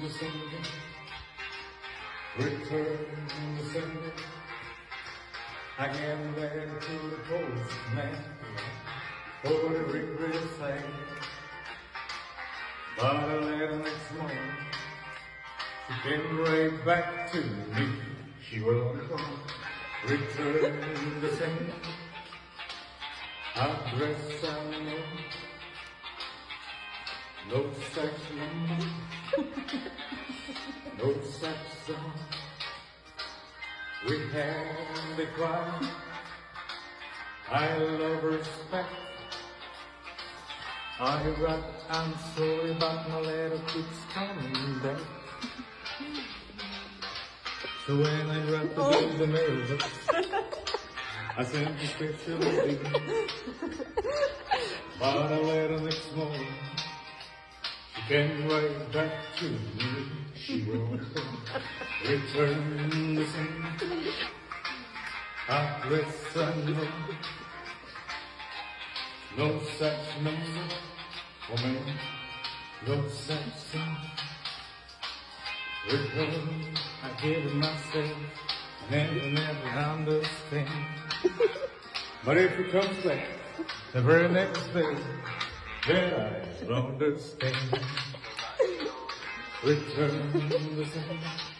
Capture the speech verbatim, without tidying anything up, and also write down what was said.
the sender, return the sender. I gave a letter to the postman for the regret thing. But a letter next morning, she came right back to me. She wrote, return the sender, address unknown, no sex number, no sex zone. We had the quiet, I love respect. I write, I'm sorry, but my letter keeps coming back. So when I write the bills the nervous, I sent a special letter. But a letter next morning, she came right back to me. She wrote, return the sender, address unknown, no such number for me, no such thing. Return, I gave it myself, never, never understand. But if it comes back the very next day, then I will understand. Return the sender.